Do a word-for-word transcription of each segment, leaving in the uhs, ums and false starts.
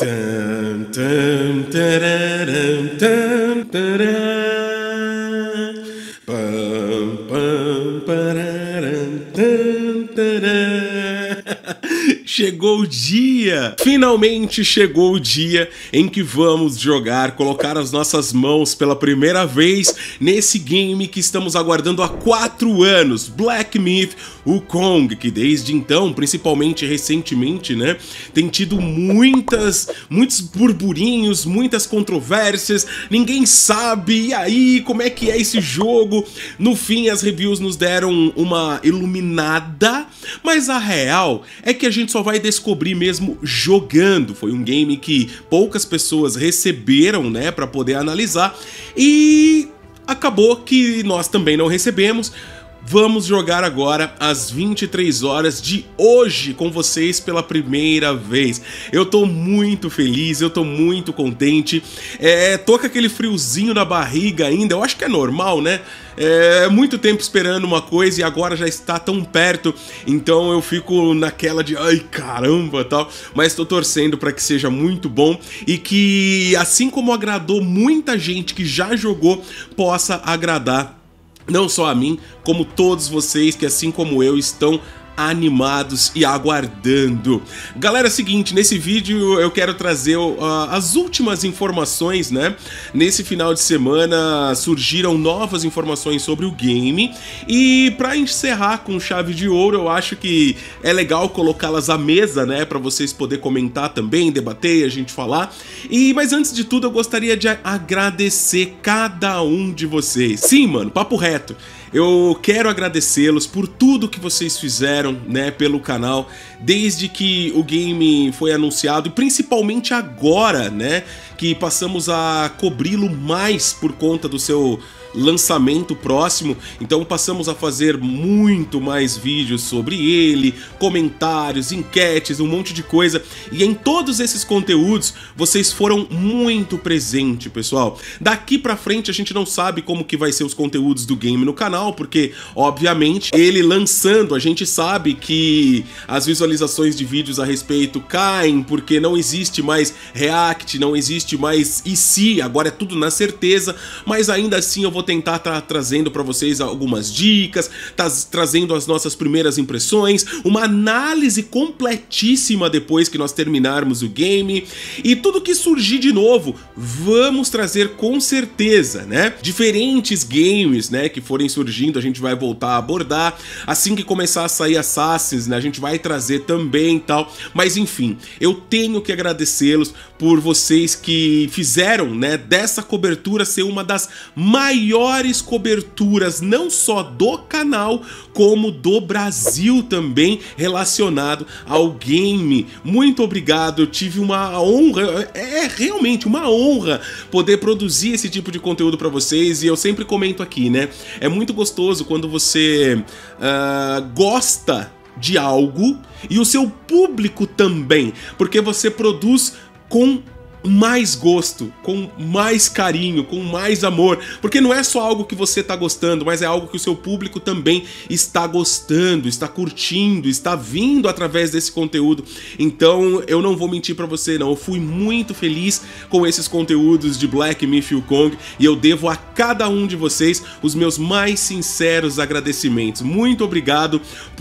Tum, tum, tararam, tum, taram. Pam, pam, pararam, tum, taram. Chegou o dia! Finalmente chegou o dia em que vamos jogar, colocar as nossas mãos pela primeira vez nesse game que estamos aguardando há quatro anos, Black Myth Wukong, que desde então, principalmente recentemente, né, tem tido muitas, muitos burburinhos, muitas controvérsias, ninguém sabe, e aí, como é que é esse jogo? No fim, as reviews nos deram uma iluminada, mas a real é que a gente só vai descobrir mesmo jogando. Foi um game que poucas pessoas receberam, né, para poder analisar, e acabou que nós também não recebemos. Vamos jogar agora às vinte e três horas de hoje com vocês pela primeira vez. Eu tô muito feliz, eu tô muito contente. É, tô com aquele friozinho na barriga ainda, eu acho que é normal, né? É muito tempo esperando uma coisa e agora já está tão perto, então eu fico naquela de ai caramba tal, mas tô torcendo para que seja muito bom e que, assim como agradou muita gente que já jogou, possa agradar não só a mim, como todos vocês que, assim como eu, estão animados e aguardando. Galera, é o seguinte, nesse vídeo eu quero trazer uh, as últimas informações, né? Nesse final de semana surgiram novas informações sobre o game e para encerrar com chave de ouro, eu acho que é legal colocá-las à mesa, né? Para vocês poderem comentar também, debater, a gente falar. E, mas antes de tudo, eu gostaria de agradecer cada um de vocês. Sim, mano, papo reto. Eu quero agradecê-los por tudo que vocês fizeram, né, pelo canal, desde que o game foi anunciado, e principalmente agora, né, que passamos a cobri-lo mais por conta do seu lançamento próximo, então passamos a fazer muito mais vídeos sobre ele, comentários, enquetes, um monte de coisa, e em todos esses conteúdos vocês foram muito presentes, pessoal. Daqui pra frente a gente não sabe como que vai ser os conteúdos do game no canal, porque obviamente ele lançando, a gente sabe que as visualizações de vídeos a respeito caem, porque não existe mais react, não existe mais e se, agora é tudo na certeza, mas ainda assim eu vou tentar estar tá trazendo para vocês algumas dicas, tá trazendo as nossas primeiras impressões, uma análise completíssima depois que nós terminarmos o game, e tudo que surgir de novo, vamos trazer com certeza, né? Diferentes games, né, que forem surgindo, a gente vai voltar a abordar, assim que começar a sair Assassins, né, a gente vai trazer também e tal, mas enfim, eu tenho que agradecê-los por vocês que fizeram, né, dessa cobertura ser uma das maiores maiores coberturas, não só do canal, como do Brasil também, relacionado ao game. Muito obrigado, eu tive uma honra, é realmente uma honra poder produzir esse tipo de conteúdo para vocês, e eu sempre comento aqui, né, é muito gostoso quando você uh, gosta de algo e o seu público também, porque você produz com mais gosto, com mais carinho, com mais amor, porque não é só algo que você tá gostando, mas é algo que o seu público também está gostando, está curtindo, está vindo através desse conteúdo. Então eu não vou mentir pra você não, eu fui muito feliz com esses conteúdos de Black Myth Wukong e eu devo a cada um de vocês os meus mais sinceros agradecimentos. Muito obrigado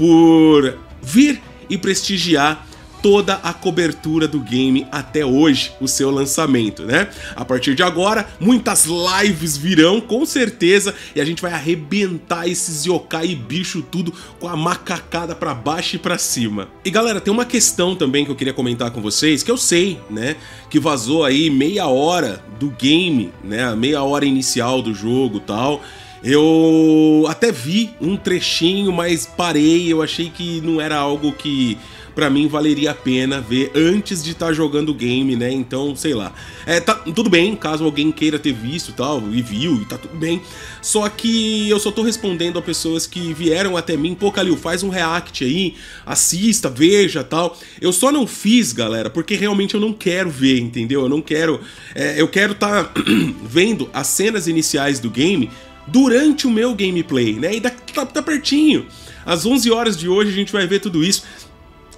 por vir e prestigiar toda a cobertura do game até hoje, o seu lançamento, né? A partir de agora, muitas lives virão, com certeza, e a gente vai arrebentar esses yokai e bicho tudo com a macacada pra baixo e pra cima. E galera, tem uma questão também que eu queria comentar com vocês, que eu sei, né, que vazou aí meia hora do game, né, a meia hora inicial do jogo e tal. Eu até vi um trechinho, mas parei, eu achei que não era algo que pra mim valeria a pena ver antes de estar tá jogando o game, né? Então, sei lá. É, tá tudo bem, caso alguém queira ter visto e tal, e viu, e tá tudo bem. Só que eu só tô respondendo a pessoas que vieram até mim, pô, Kalil, faz um react aí, assista, veja, tal. Eu só não fiz, galera, porque realmente eu não quero ver, entendeu? Eu não quero... É, eu quero tá vendo as cenas iniciais do game durante o meu gameplay, né? E daqui tá, tá pertinho. Às onze horas de hoje a gente vai ver tudo isso.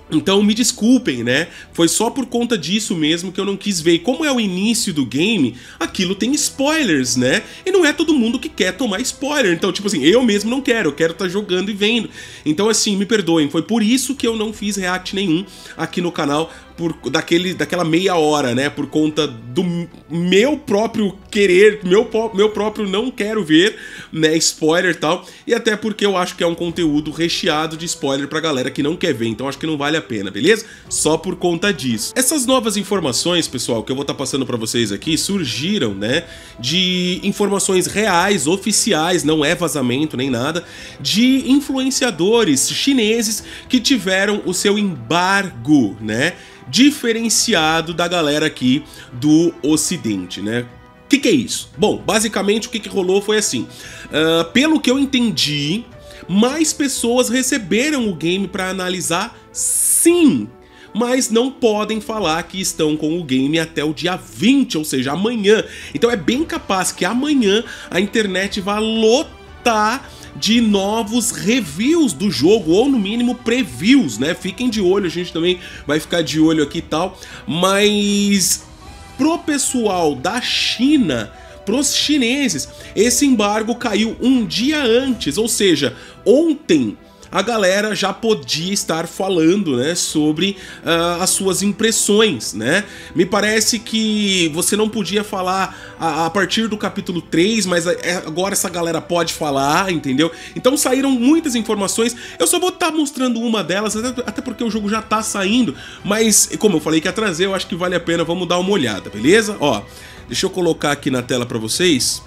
Então me desculpem, né? Foi só por conta disso mesmo que eu não quis ver. E como é o início do game, aquilo tem spoilers, né? E não é todo mundo que quer tomar spoiler. Então, tipo assim, eu mesmo não quero, eu quero estar jogando e vendo. Então, assim, me perdoem. Foi por isso que eu não fiz react nenhum aqui no canal, por daquele, daquela meia hora, né? Por conta do meu próprio querer, meu, meu próprio não quero ver, né? Spoiler e tal. E até porque eu acho que é um conteúdo recheado de spoiler pra galera que não quer ver. Então, acho que não vale a pena, beleza? Só por conta disso. Essas novas informações, pessoal, que eu vou estar passando pra vocês aqui, surgiram, né, de informações reais, oficiais, não é vazamento nem nada, de influenciadores chineses que tiveram o seu embargo, né, diferenciado da galera aqui do Ocidente, né? O que, que é isso? Bom, basicamente o que, que rolou foi assim, uh, pelo que eu entendi, mais pessoas receberam o game para analisar, sim, mas não podem falar que estão com o game até o dia vinte, ou seja, amanhã. Então é bem capaz que amanhã a internet vá lotar de novos reviews do jogo, ou no mínimo previews, né? Fiquem de olho, a gente também vai ficar de olho aqui e tal, mas pro pessoal da China, pros chineses, esse embargo caiu um dia antes, ou seja, ontem a galera já podia estar falando, né, sobre uh, as suas impressões, né? Me parece que você não podia falar a, a partir do capítulo três, mas agora essa galera pode falar, entendeu? Então saíram muitas informações, eu só vou estar tá mostrando uma delas, até porque o jogo já tá saindo, mas como eu falei que ia trazer, eu acho que vale a pena, vamos dar uma olhada, beleza? Ó, deixa eu colocar aqui na tela pra vocês.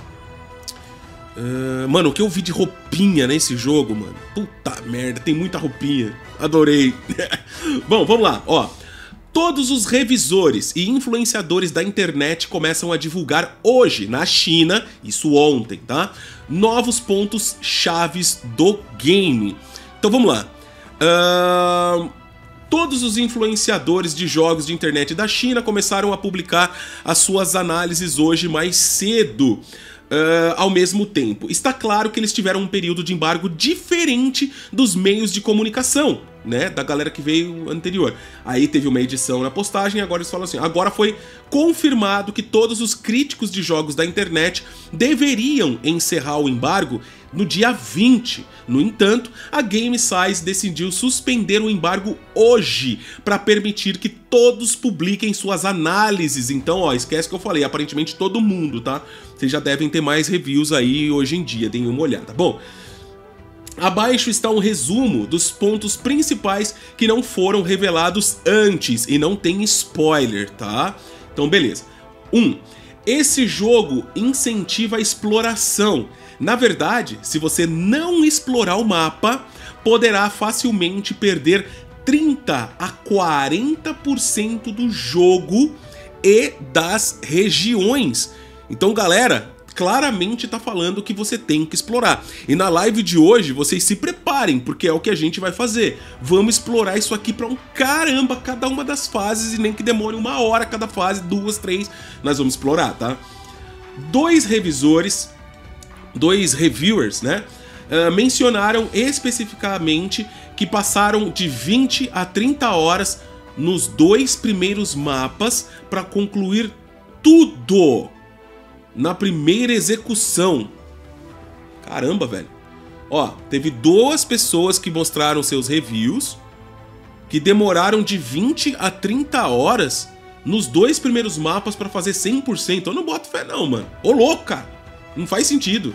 Uh, mano, o que eu vi de roupinha nesse jogo, mano? Puta merda, tem muita roupinha. Adorei. Bom, vamos lá, ó. Todos os revisores e influenciadores da internet começam a divulgar hoje, na China, isso ontem, tá? Novos pontos chaves do game. Então vamos lá. Uh... Todos os influenciadores de jogos de internet da China começaram a publicar as suas análises hoje mais cedo. Uh, ao mesmo tempo. Está claro que eles tiveram um período de embargo diferente dos meios de comunicação, né, da galera que veio anterior. Aí teve uma edição na postagem e agora eles falam assim, agora foi confirmado que todos os críticos de jogos da internet deveriam encerrar o embargo no dia vinte. No entanto, a GameSize decidiu suspender o embargo hoje para permitir que todos publiquem suas análises. Então, ó, esquece que eu falei, aparentemente todo mundo, tá? Vocês já devem ter mais reviews aí hoje em dia, deem uma olhada. Bom, abaixo está um resumo dos pontos principais que não foram revelados antes e não tem spoiler, tá? Então, beleza. um. Esse jogo incentiva a exploração. Na verdade, se você não explorar o mapa, poderá facilmente perder trinta a quarenta por cento do jogo e das regiões. Então, galera, claramente tá falando que você tem que explorar. E na live de hoje, vocês se preparem, porque é o que a gente vai fazer. Vamos explorar isso aqui pra um caramba, cada uma das fases, e nem que demore uma hora cada fase, duas, três, nós vamos explorar, tá? Dois revisores, dois reviewers, né, uh, mencionaram especificamente que passaram de vinte a trinta horas nos dois primeiros mapas para concluir tudo na primeira execução. Caramba, velho. Ó, teve duas pessoas que mostraram seus reviews que demoraram de vinte a trinta horas nos dois primeiros mapas pra fazer cem por cento. Eu não boto fé não, mano. Ô, louco, cara. Não faz sentido.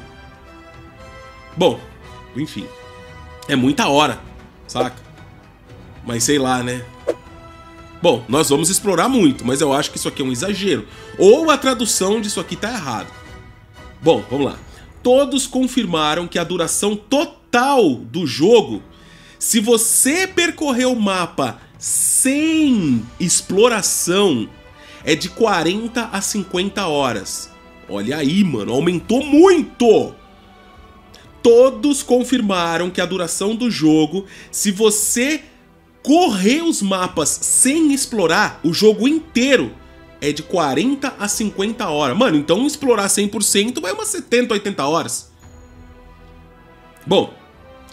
Bom, enfim. É muita hora, saca? Mas sei lá, né? Bom, nós vamos explorar muito, mas eu acho que isso aqui é um exagero. Ou a tradução disso aqui tá errada. Bom, vamos lá. Todos confirmaram que a duração total do jogo, se você percorrer o mapa sem exploração, é de quarenta a cinquenta horas. Olha aí, mano, aumentou muito! Todos confirmaram que a duração do jogo, se você correr os mapas sem explorar o jogo inteiro, é de quarenta a cinquenta horas. Mano, então explorar cem por cento vai umas setenta, oitenta horas. Bom,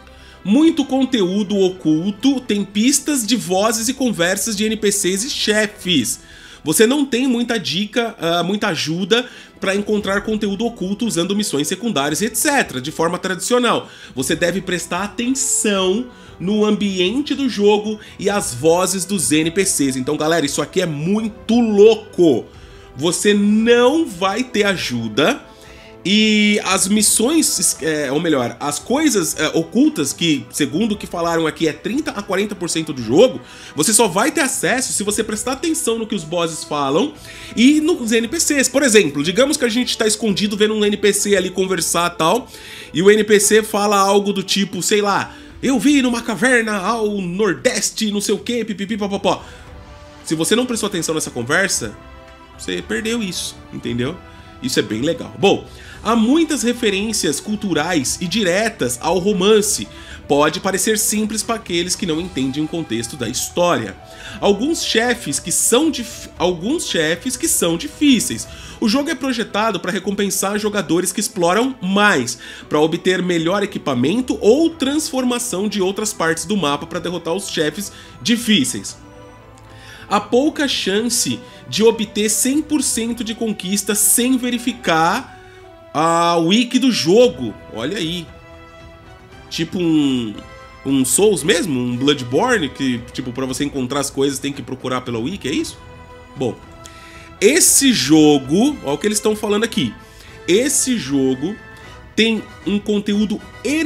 Muito conteúdo oculto, tem pistas de vozes e conversas de N P Cs e chefes. Você não tem muita dica, uh, muita ajuda para encontrar conteúdo oculto usando missões secundárias, etcétera, de forma tradicional. Você deve prestar atenção no ambiente do jogo e as vozes dos N P Cs. Então, galera, isso aqui é muito louco. Você não vai ter ajuda. E as missões, é, ou melhor, as coisas é, ocultas que, segundo o que falaram aqui, é trinta a quarenta por cento do jogo, você só vai ter acesso se você prestar atenção no que os bosses falam e nos N P Cs. Por exemplo, digamos que a gente está escondido vendo um N P C ali conversar e tal, e o N P C fala algo do tipo, sei lá, eu vi numa caverna ao nordeste, não sei o que, pipipi, papapó. Se você não prestou atenção nessa conversa, você perdeu isso, entendeu? Isso é bem legal. Bom, há muitas referências culturais e diretas ao romance. Pode parecer simples para aqueles que não entendem o contexto da história. Alguns chefes que são dif... alguns chefes que são difíceis. O jogo é projetado para recompensar jogadores que exploram mais, para obter melhor equipamento ou transformação de outras partes do mapa para derrotar os chefes difíceis. Há pouca chance de obter cem por cento de conquista sem verificar a wiki do jogo. Olha aí. Tipo um, um Souls mesmo? Um Bloodborne? Que, tipo, pra você encontrar as coisas tem que procurar pela wiki, é isso? Bom, esse jogo, olha o que eles estão falando aqui. Esse jogo tem um conteúdo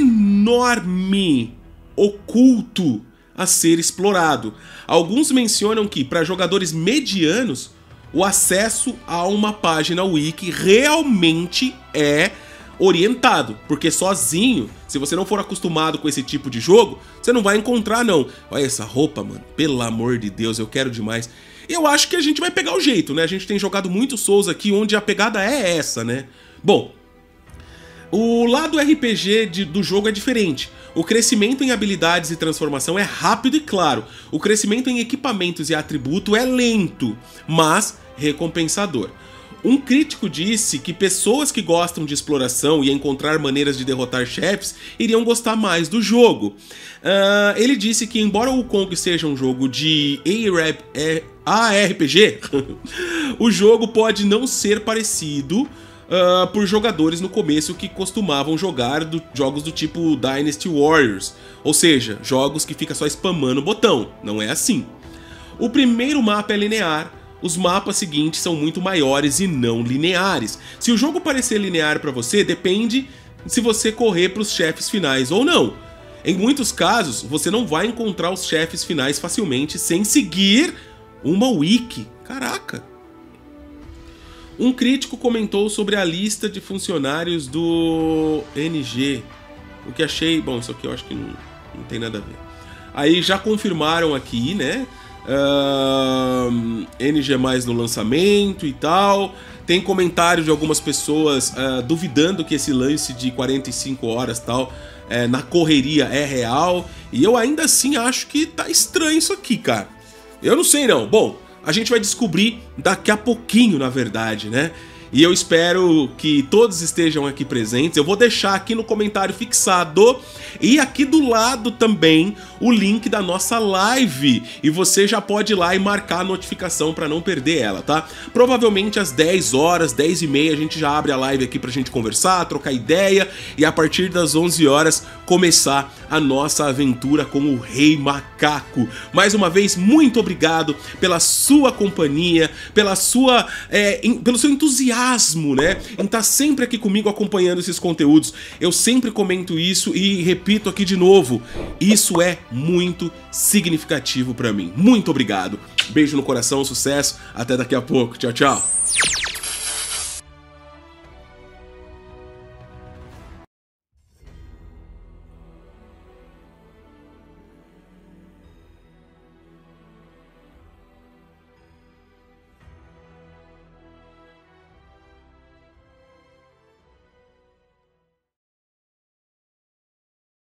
enorme, oculto, a ser explorado. Alguns mencionam que, para jogadores medianos, o acesso a uma página wiki realmente é orientado, porque sozinho, se você não for acostumado com esse tipo de jogo, você não vai encontrar não. Olha essa roupa, mano, pelo amor de Deus, eu quero demais. Eu acho que a gente vai pegar o jeito, né? A gente tem jogado muito Souls aqui, onde a pegada é essa, né? Bom, o lado R P G de, do jogo é diferente. O crescimento em habilidades e transformação é rápido e claro. O crescimento em equipamentos e atributo é lento, mas recompensador. Um crítico disse que pessoas que gostam de exploração e encontrar maneiras de derrotar chefes iriam gostar mais do jogo. Uh, ele disse que, embora o Kong seja um jogo de A R P G, o jogo pode não ser parecido Uh, por jogadores no começo que costumavam jogar do, jogos do tipo Dynasty Warriors, ou seja, jogos que fica só spamando o botão, não é assim. O primeiro mapa é linear, os mapas seguintes são muito maiores e não lineares. Se o jogo parecer linear para você, depende se você correr para os chefes finais ou não. Em muitos casos, você não vai encontrar os chefes finais facilmente sem seguir uma wiki. Caraca! Um crítico comentou sobre a lista de funcionários do N G, o que achei... Bom, isso aqui eu acho que não, não tem nada a ver. Aí já confirmaram aqui, né? Uh, N G mais no lançamento e tal. Tem comentário de algumas pessoas uh, duvidando que esse lance de quarenta e cinco horas e tal, uh, na correria é real. E eu ainda assim acho que tá estranho isso aqui, cara. Eu não sei não. Bom, a gente vai descobrir daqui a pouquinho, na verdade, né? E eu espero que todos estejam aqui presentes. Eu vou deixar aqui no comentário fixado e aqui do lado também o link da nossa live. E você já pode ir lá e marcar a notificação para não perder ela, tá? Provavelmente às dez horas, dez e meia, a gente já abre a live aqui pra gente conversar, trocar ideia. E a partir das onze horas, começar a nossa aventura com o Rei Macaco. Mais uma vez, muito obrigado pela sua companhia, pela sua, é, em, pelo seu entusiasmo, né, em estar sempre aqui comigo acompanhando esses conteúdos. Eu sempre comento isso e repito aqui de novo, isso é muito significativo pra mim. Muito obrigado. Beijo no coração, sucesso, até daqui a pouco. Tchau, tchau.